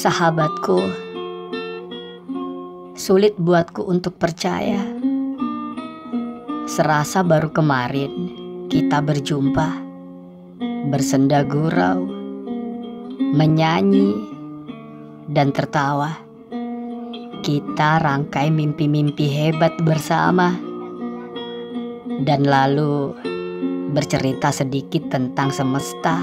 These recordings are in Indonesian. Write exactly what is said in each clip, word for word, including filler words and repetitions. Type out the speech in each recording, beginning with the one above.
Sahabatku, sulit buatku untuk percaya. Serasa baru kemarin kita berjumpa, bersenda gurau, menyanyi, dan tertawa. Kita rangkai mimpi-mimpi hebat bersama, dan lalu bercerita sedikit tentang semesta.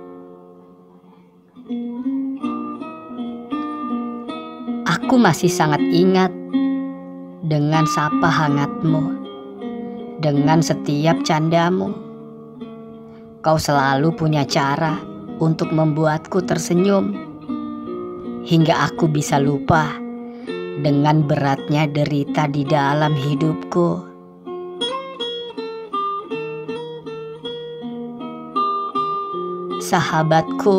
Aku masih sangat ingat dengan sapa hangatmu, dengan setiap candamu. Kau selalu punya cara untuk membuatku tersenyum, hingga aku bisa lupa dengan beratnya derita di dalam hidupku. Sahabatku,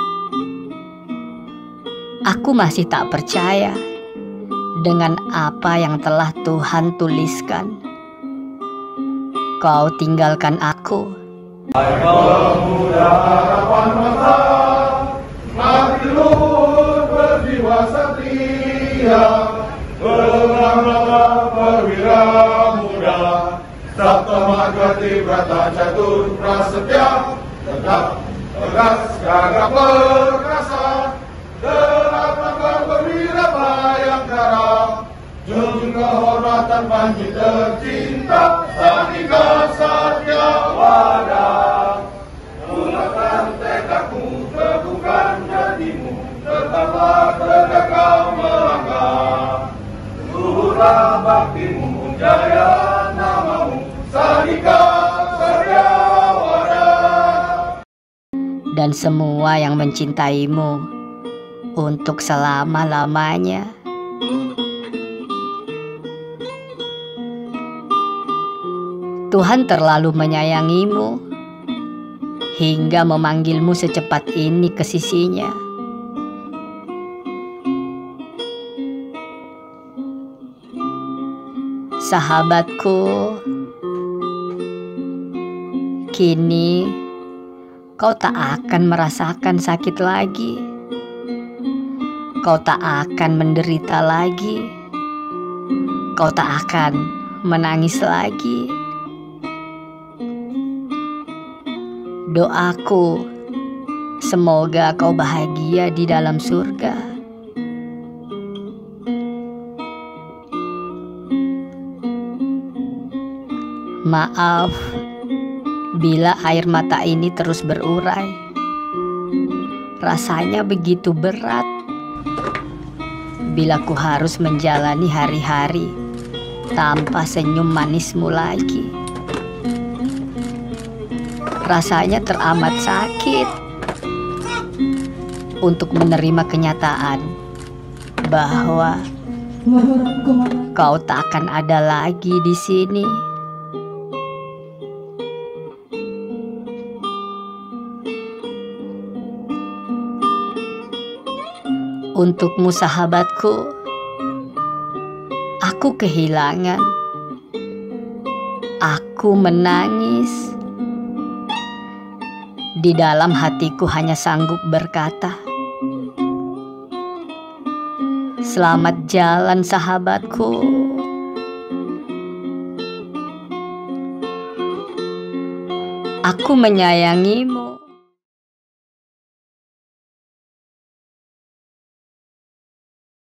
aku masih tak percaya dengan apa yang telah Tuhan tuliskan. Kau tinggalkan aku. Hai pemuda harapan masa, mati luhur berjiwa satria, berlanglah perwira muda, sabta marga tibrata catur prasetya, tetap tegas gagah perkasa, gelap lambang perwira bayangkara, junjung kehormatan panji tercinta, Sandika Satya Wada. Mulakan tekadmu, teguhkan jadimu, tetaplah tegak kau melangkah. Luhurlah baktimu, jaya namamu, Sandika Satya Wada. Dan semua yang mencintaimu untuk selama-lamanya. Tuhan terlalu menyayangimu hingga memanggilmu secepat ini ke sisinya. Sahabatku, kini kau tak akan merasakan sakit lagi. Kau tak akan menderita lagi. Kau tak akan menangis lagi. Doaku, semoga kau bahagia di dalam surga. Maaf bila air mata ini terus berurai. Rasanya begitu berat bila ku harus menjalani hari-hari tanpa senyum manismu lagi. Rasanya teramat sakit untuk menerima kenyataan bahwa kau tak akan ada lagi di sini. Untukmu sahabatku, aku kehilangan. Aku menangis. Di dalam hatiku hanya sanggup berkata, selamat jalan sahabatku. Aku menyayangimu.